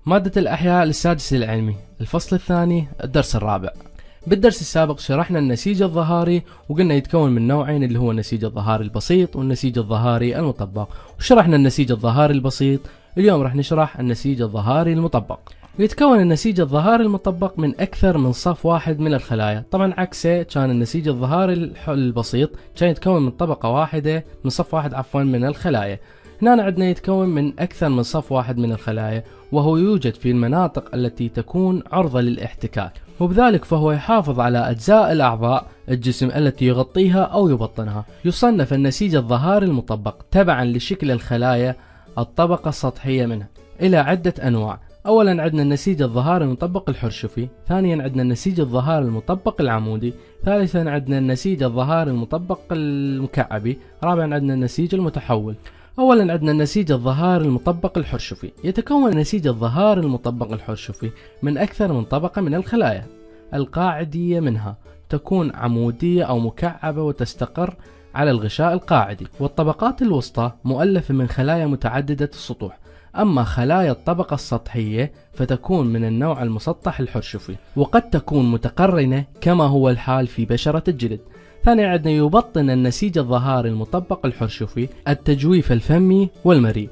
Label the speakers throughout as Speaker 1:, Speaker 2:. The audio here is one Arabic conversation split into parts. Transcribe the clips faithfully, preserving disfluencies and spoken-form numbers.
Speaker 1: مادة الأحياء للسادس العلمي، الفصل الثاني، الدرس الرابع. بالدرس السابق شرحنا النسيج الظهاري وقلنا يتكون من نوعين، اللي هو النسيج الظهاري البسيط والنسيج الظهاري المطبق، وشرحنا النسيج الظهاري البسيط. اليوم راح نشرح النسيج الظهاري المطبق. يتكون النسيج الظهاري المطبق من أكثر من صف واحد من الخلايا. طبعا عكسه كان النسيج الظهاري البسيط كان يتكون من طبقة واحدة من صف واحد عفوا من الخلايا. هنا عندنا يتكون من أكثر من صف واحد من الخلايا، وهو يوجد في المناطق التي تكون عرضة للاحتكاك، وبذلك فهو يحافظ على أجزاء الأعضاء الجسم التي يغطيها أو يبطنها. يصنف النسيج الظهاري المطبق تبعا لشكل الخلايا الطبقة السطحية منها إلى عدة أنواع. أولا عندنا النسيج الظهاري المطبق الحرشفي، ثانيا عندنا النسيج الظهاري المطبق العمودي، ثالثا عندنا النسيج الظهاري المطبق المكعبي، رابعا عندنا النسيج المتحول. أولا عندنا النسيج الظهاري المطبق الحرشفي. يتكون النسيج الظهاري المطبق الحرشفي من أكثر من طبقة من الخلايا. القاعدية منها تكون عمودية أو مكعبة وتستقر على الغشاء القاعدي، والطبقات الوسطى مؤلفة من خلايا متعددة السطوح. أما خلايا الطبقة السطحية فتكون من النوع المسطح الحرشفي، وقد تكون متقرنة كما هو الحال في بشرة الجلد. ثانيا عندنا يبطن النسيج الظهاري المطبق الحرشفي التجويف الفمي والمريء.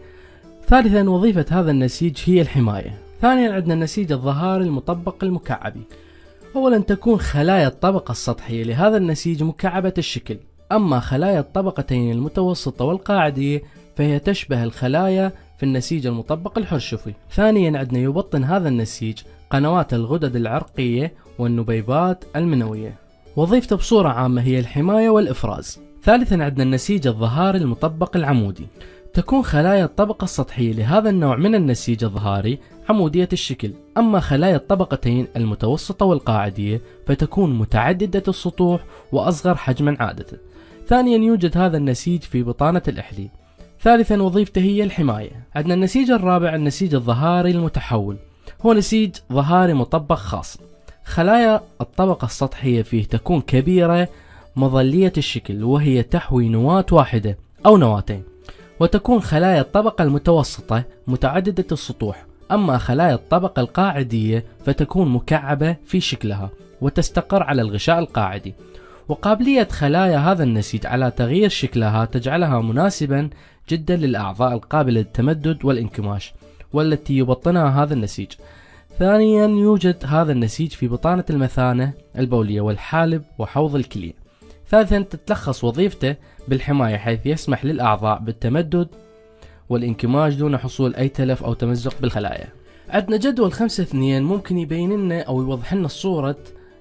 Speaker 1: ثالثا وظيفة هذا النسيج هي الحماية. ثانيا عندنا النسيج الظهاري المطبق المكعبي. أولا تكون خلايا الطبقة السطحية لهذا النسيج مكعبة الشكل، أما خلايا الطبقتين المتوسطة والقاعدية فهي تشبه الخلايا في النسيج المطبق الحرشفي. ثانيا عندنا يبطن هذا النسيج قنوات الغدد العرقية والنبيبات المنوية. وظيفته بصورة عامة هي الحماية والإفراز. ثالثا عندنا النسيج الظهاري المطبق العمودي. تكون خلايا الطبقة السطحية لهذا النوع من النسيج الظهاري عمودية الشكل، أما خلايا الطبقتين المتوسطة والقاعدية فتكون متعددة السطوح وأصغر حجما عادة. ثانيا يوجد هذا النسيج في بطانة الإحليل. ثالثا وظيفته هي الحماية. عندنا النسيج الرابع النسيج الظهاري المتحول، هو نسيج ظهاري مطبق خاص. خلايا الطبقة السطحية فيه تكون كبيرة مظلية الشكل، وهي تحوي نواة واحدة أو نواتين. وتكون خلايا الطبقة المتوسطة متعددة السطوح، أما خلايا الطبقة القاعدية فتكون مكعبة في شكلها وتستقر على الغشاء القاعدي. وقابلية خلايا هذا النسيج على تغيير شكلها تجعلها مناسبا جدا للأعضاء القابلة للتمدد والانكماش والتي يبطنها هذا النسيج. ثانيا يوجد هذا النسيج في بطانة المثانة البولية والحالب وحوض الكلية. ثالثا تتلخص وظيفته بالحماية، حيث يسمح للأعضاء بالتمدد والانكماش دون حصول أي تلف أو تمزق بالخلايا. عندنا جدول خمسة اثنين ممكن يبين لنا أو يوضح لنا الصورة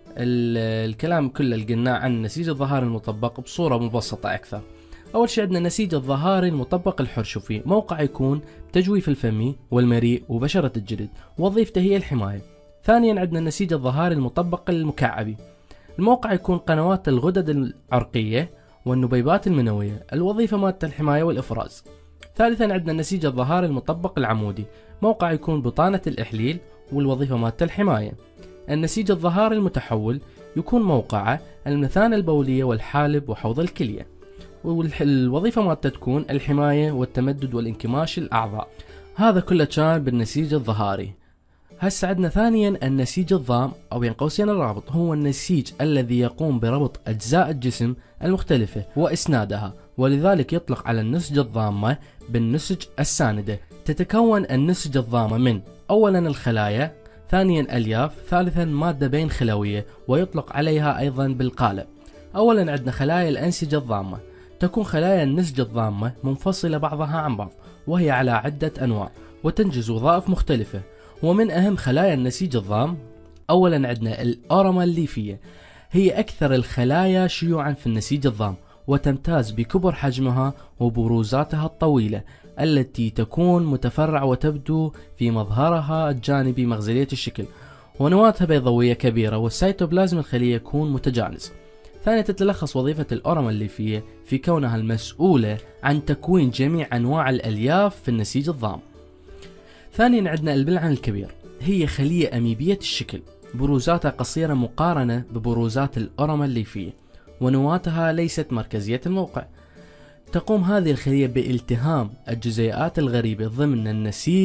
Speaker 1: الكلام كله اللي قلناه عن النسيج الظهاري المطبق بصورة مبسطة أكثر. أول شيء عندنا النسيج الظهاري المطبق الحرشفي، موقع يكون تجويف الفمي والمريء وبشرة الجلد، وظيفته هي الحماية. ثانيا عندنا النسيج الظهاري المطبق المكعبي، الموقع يكون قنوات الغدد العرقية والنبيبات المنوية، الوظيفة مالته الحماية والإفراز. ثالثا عندنا النسيج الظهاري المطبق العمودي، موقع يكون بطانة الإحليل والوظيفة مالته الحماية. النسيج الظهاري المتحول يكون موقعه المثانة البولية والحالب وحوض الكلية، والوظيفة مالته تكون الحماية والتمدد والانكماش الأعضاء. هذا كله كان بالنسيج الظهاري. هسه عندنا ثانيا النسيج الضام أو بين قوسين الرابط، هو النسيج الذي يقوم بربط أجزاء الجسم المختلفة وإسنادها، ولذلك يطلق على النسج الضامة بالنسج الساندة. تتكون النسج الضامة من أولا الخلايا، ثانيا ألياف، ثالثا مادة بين خلوية ويطلق عليها أيضا بالقالب. أولا عندنا خلايا الأنسجة الضامة. تكون خلايا النسج الضامة منفصلة بعضها عن بعض، وهي على عدة أنواع وتنجز وظائف مختلفة. ومن أهم خلايا النسيج الضام أولا عندنا الأورما الليفية، هي أكثر الخلايا شيوعا في النسيج الضام، وتمتاز بكبر حجمها وبروزاتها الطويلة التي تكون متفرعة وتبدو في مظهرها الجانبي مغزلية الشكل، ونواتها بيضاوية كبيرة، والسيتوبلازم الخلية يكون متجانس. ثانيا تتلخص وظيفة الأورما الليفية في كونها المسؤولة عن تكوين جميع أنواع الألياف في النسيج الضام. ثانيا عندنا البلعن الكبير، هي خلية أميبية الشكل، بروزاتها قصيرة مقارنة ببروزات الأورما الليفية، ونواتها ليست مركزية الموقع. تقوم هذه الخلية بالتهام الجزيئات الغريبة ضمن النسيج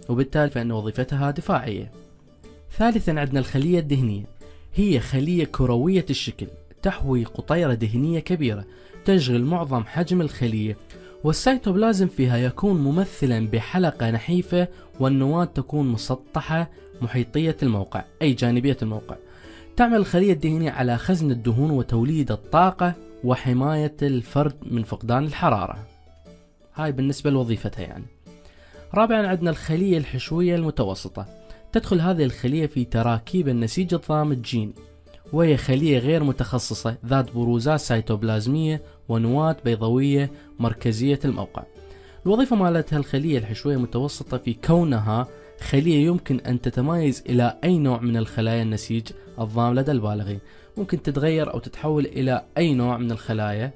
Speaker 1: وبالتالي فإن وظيفتها دفاعية. ثالثا عندنا الخلية الدهنية، هي خلية كروية الشكل تحوي قطيرة دهنية كبيرة تشغل معظم حجم الخلية، والسيتوبلازم فيها يكون ممثلا بحلقة نحيفة، والنواة تكون مسطحة محيطية الموقع أي جانبية الموقع. تعمل الخلية الدهنية على خزن الدهون وتوليد الطاقة وحماية الفرد من فقدان الحرارة. هاي بالنسبة لوظيفتها يعني. رابعا عندنا الخلية الحشوية المتوسطة، تدخل هذه الخلية في تراكيب النسيج الضام الجيني، وهي خلية غير متخصصة ذات بروزات سيتوبلازمية ونواة بيضاوية مركزية الموقع. الوظيفة مالتها الخلية الحشوية المتوسطة في كونها خلية يمكن أن تتمايز إلى أي نوع من الخلايا النسيج الضام لدى البالغين، ممكن تتغير أو تتحول إلى أي نوع من الخلايا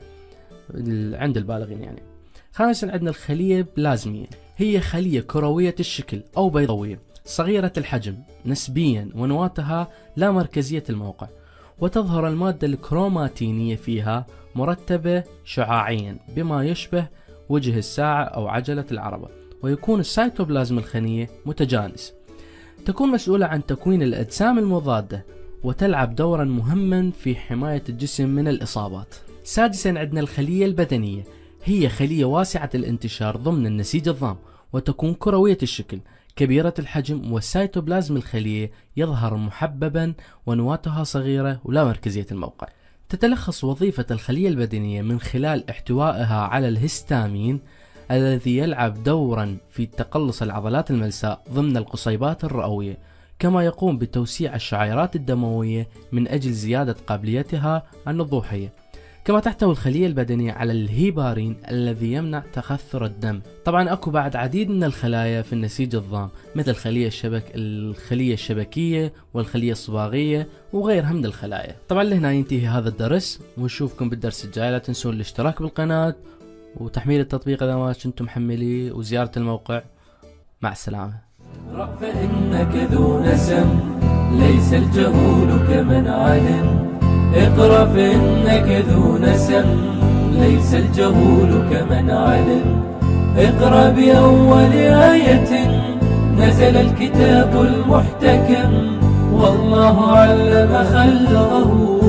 Speaker 1: عند البالغين يعني. خامسا عندنا الخلية بلازمية، هي خلية كروية الشكل أو بيضاوية صغيرة الحجم نسبيا، ونواتها لا مركزية الموقع، وتظهر المادة الكروماتينية فيها مرتبة شعاعيا بما يشبه وجه الساعة أو عجلة العربة، ويكون السيتوبلازم الخلية متجانس. تكون مسؤولة عن تكوين الأجسام المضادة، وتلعب دورا مهما في حماية الجسم من الإصابات. سادسا عندنا الخلية البدنية، هي خلية واسعة الانتشار ضمن النسيج الضام، وتكون كروية الشكل كبيرة الحجم، والسيتوبلازم الخلية يظهر محببا ونواتها صغيرة ولا مركزية الموقع. تتلخص وظيفة الخلية البدنية من خلال احتوائها على الهستامين الذي يلعب دورا في تقلص العضلات الملساء ضمن القصيبات الرئوية، كما يقوم بتوسيع الشعيرات الدموية من أجل زيادة قابليتها النضوحية. كما تحتوي الخلية البدنية على الهيبارين الذي يمنع تخثر الدم. طبعا اكو بعد عديد من الخلايا في النسيج الضام، مثل خلية الشبك الخلية الشبكية والخلية الصباغية وغيرها من الخلايا. طبعا لهنا ينتهي هذا الدرس، ونشوفكم بالدرس الجاي. لا تنسون الاشتراك بالقناة وتحميل التطبيق إذا ما كنتم محمليه، وزيارة الموقع. مع السلامة.
Speaker 2: اقرأ فإنك ذو نسم، ليس الجهول كمن علم. اقرأ فإنك ذو نسم، ليس الجهول كمن علم. اقرأ بأول آية نزل الكتاب المحتكم، والله علم خلقه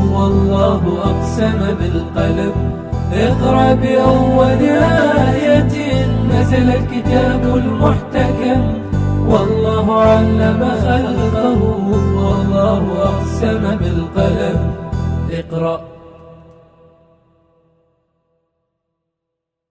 Speaker 2: والله أقسم بالقلم. اقرأ بأول آية نزل الكتاب المحتكم، والله علم خلقه والله أقسم بالقلم. اقرأ